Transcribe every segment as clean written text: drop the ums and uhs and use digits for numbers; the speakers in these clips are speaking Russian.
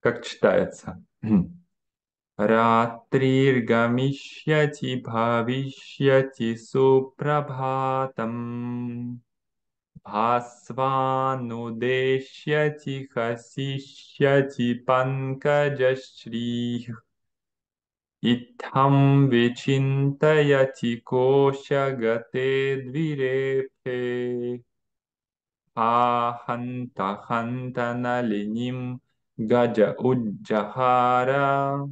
Как читается? Ратриргамишьяти бхавишьяти супрабхатам. Бхасванудешьяти хасишьяти панкаджашри. Итхам вичинтаяти кошагате двирепе. Аханта хантаналиним гаджа уджахара.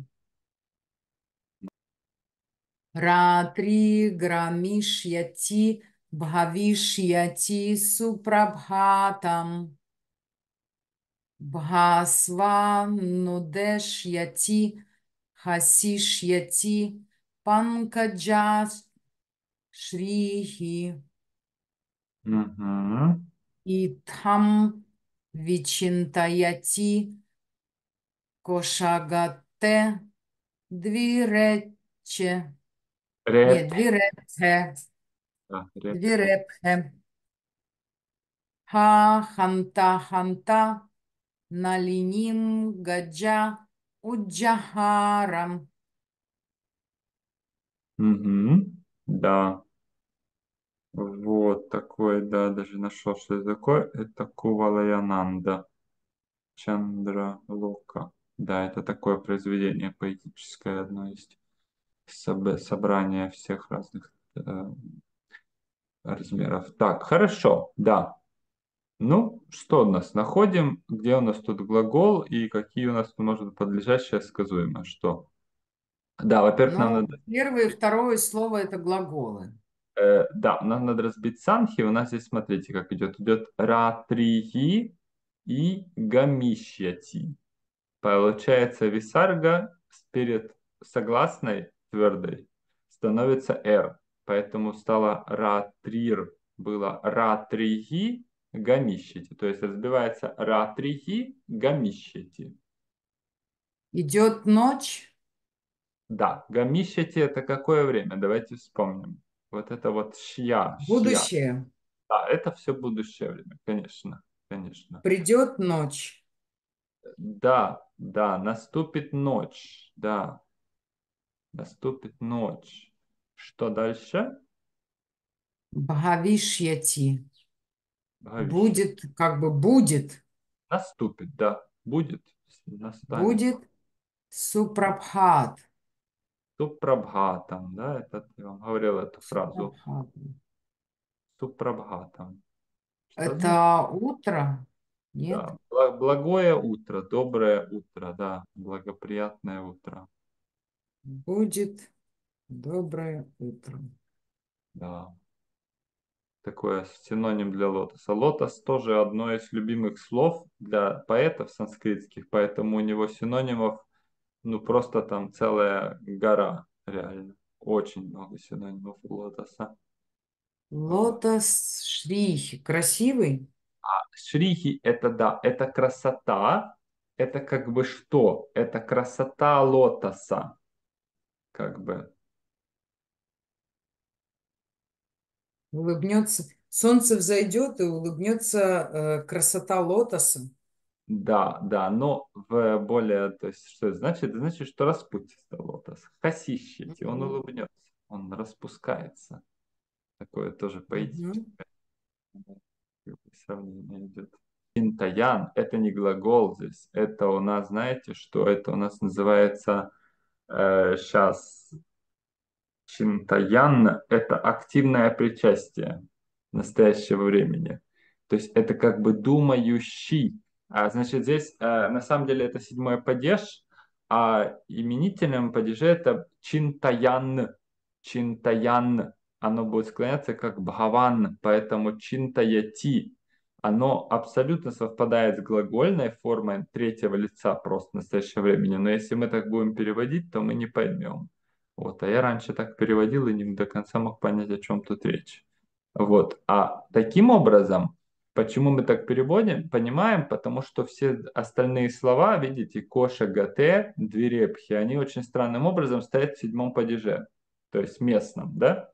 Ратри грамишьяти бхавишьяти супрабхатам. Бхасва нудешьяти хасишьяти панкаджа шрихи. Мгм. Итхам вичинтаяти кошагате двирече. Нет, Реп. двирепхе. Да, репхе. Двирепхе. Ха ханта ханта налиним гаджа уджахарам. Мгм. Да, вот такой, да, даже нашел, что это такое. Это Кувалаянанда Чандра Лока. Да, это такое произведение поэтическое, одно из собрания всех разных размеров. Так, хорошо, да. Ну, что у нас? Находим, где у нас тут глагол и какие у нас тут может быть подлежащее сказуемое. Что? Да, во-первых, нам Ну, надо первое и второе слово это глаголы. Да, нам надо разбить санхи. У нас здесь, смотрите, как идет. Идет ратрии и гамищяти. Получается, висарга перед согласной твердой становится р. Поэтому стало ратрир. Было ратрии гамищети. То есть разбивается ратрии гамищети. Идет ночь, Да, гамищети это какое время? Давайте вспомним. Вот это вот шья. будущее. Да, это все будущее время, конечно, конечно. Придет ночь. Да, да, наступит ночь, да, наступит ночь. Что дальше? Бхавишьяти. Бхавишья. Будет, как бы будет. Наступит, да, будет, настанет. Будет супрабхат. Супрабхатам, да, это я вам говорил эту фразу. Супрабхат. Супрабхатам. Что значит? Это утро? Нет? Да, благое утро, доброе утро, да, благоприятное утро, Будет доброе утро. да. Такое синоним для лотоса. Лотос тоже одно из любимых слов для поэтов санскритских, поэтому у него синонимов, ну, просто там целая гора, реально. Очень много синонимов у лотоса. Вот. Лотос шрихи. Красивый? Шрихи это да, это красота, это как бы что? Это красота лотоса, как бы. Улыбнется. Солнце взойдет и улыбнется красота лотоса. Да, да, но в более, то есть, что это значит? Это значит, что распустится лотос. Хасищите, он Мгм. улыбнется, он распускается. Такое тоже Мгм. поэтическое сравнение идет. Интаян– это не глагол здесь, это у нас, знаете, что это у нас называется сейчас Чинтаян– это активное причастие настоящего времени. То есть это как бы думающий. Значит, здесь на самом деле это седьмой падеж, а именительным падеже это Чинтаян. Чинтаян. Оно будет склоняться как Бхаван, поэтому Чинтаяти. Оно абсолютно совпадает с глагольной формой третьего лица просто в настоящего времени. Но если мы так будем переводить, то мы не поймем. Вот, а я раньше так переводил и не до конца мог понять, о чем тут речь. Вот, а таким образом, почему мы так переводим, понимаем, потому что все остальные слова, видите, коша, гате, двирепхи, они очень странным образом стоят в седьмом падеже, то есть местном, да?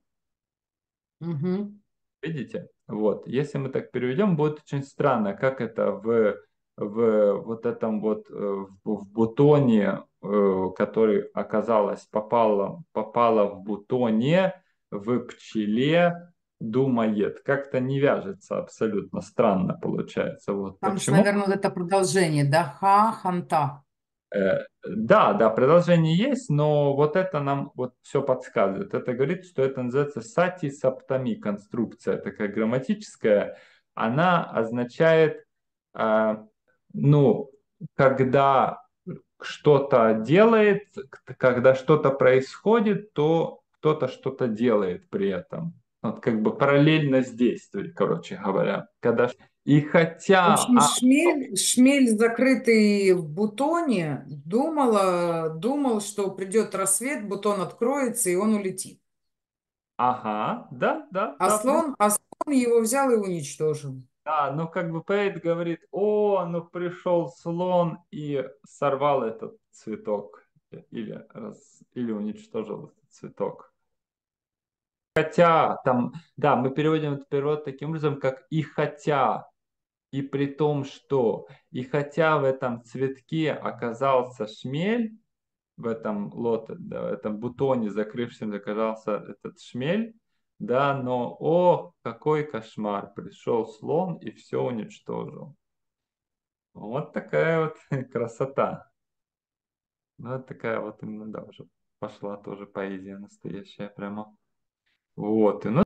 Мгм. Видите? Вот, если мы так переведем, будет очень странно, как это в вот этом вот в бутоне, который оказалось попала в бутоне, в пчеле, думает. Как-то не вяжется абсолютно, странно получается. Вот Там же, почему? наверное, вот это продолжение, да? Ха-ханта. Да, да, продолжение есть, но вот это нам вот все подсказывает. Это говорит, что это называется сати саптами, конструкция такая грамматическая. Она означает, ну, когда что-то делает, когда что-то происходит, то кто-то что-то делает при этом. Вот как бы параллельность действий, короче говоря. И В хотя, общем, шмель, закрытый в бутоне, думал, что придет рассвет, бутон откроется, и он улетит. ага, да, да, А да, слон его взял и уничтожил. да, ну как бы поэт говорит, о, ну пришел слон и сорвал этот цветок или уничтожил этот цветок. Хотя там, да, мы переводим этот перевод таким образом, как и хотя, и при том, что и хотя в этом цветке оказался шмель, в этом лоте, да, в этом бутоне закрывшем оказался этот шмель, да, но, о, какой кошмар, пришел слон и все уничтожил. Вот такая вот красота. Ну, вот такая вот именно, да, уже пошла тоже поэзия настоящая прямо. Вот, и ну,